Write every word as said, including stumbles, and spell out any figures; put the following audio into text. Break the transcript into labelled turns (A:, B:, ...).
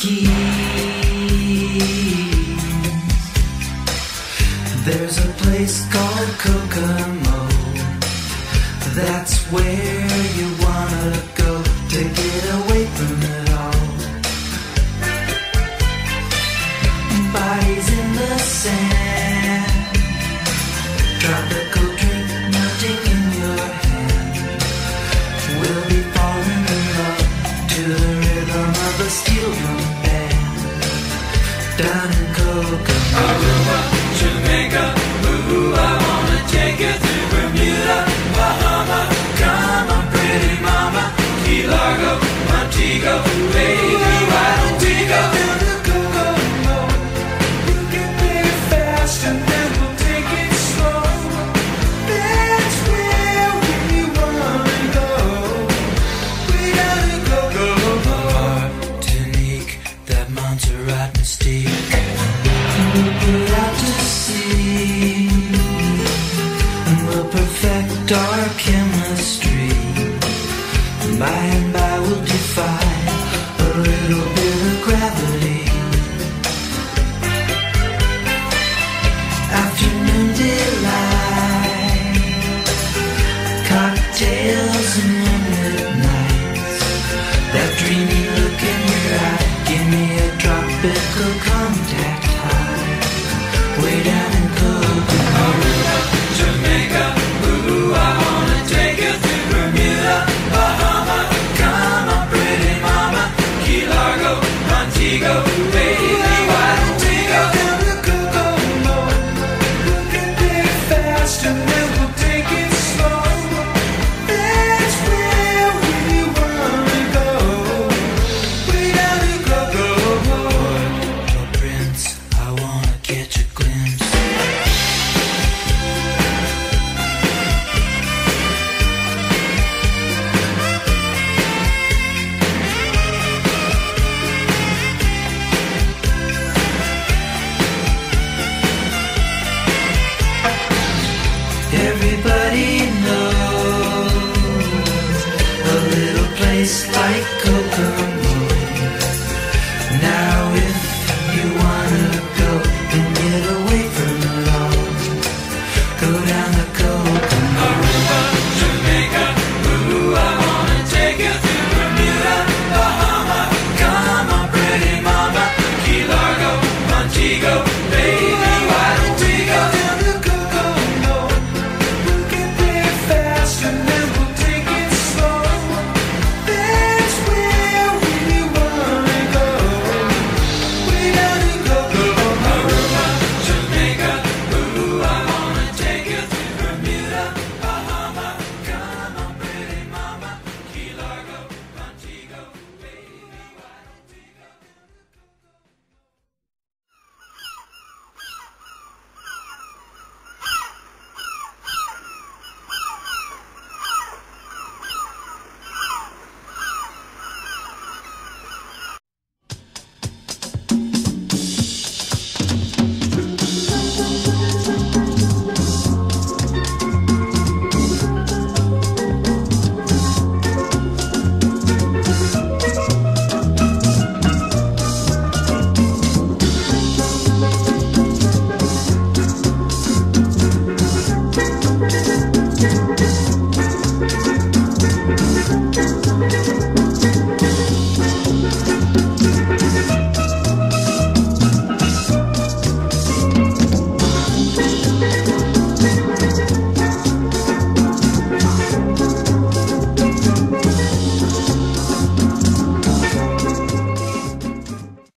A: keys. There's a place called Kokomo. That's where you wanna go to get away from it all. Bodies in the sand, tropical drink melting in your hand. We'll be falling in love to the rhythm of a steel drum band. Down in Kokomo,
B: Aruba, Jamaica, ooh, I wanna take you to Bermuda, Bahama. Come on, pretty mama, Key Largo, Montego, baby, why don't we go down to Kokomo? We'll get there fast and then we'll take it slow. That's where we wanna go. We gotta go, go, go.
A: Martinique, that Montserrat mystique. We'll put out to sea, and we'll perfect our chemistry. By and by we'll defy a little bit of gravity. Afternoon delight, cocktails and moonlit nights. That dreamy look in your eye, give me a tropical contact high. Way down in Kokomo,
B: Aruba, Jamaica, ooh, I wanna take you to Bermuda, Bahama. Come on, pretty mama, Key Largo, Montego, baby, why don't we go down to Kokomo? We'll get there fast and then we'll take it slow. That's where we wanna go. We gotta go, go, go.
A: oh Prince, I wanna catch a glimpse. Everybody knows a little place like Kokomo.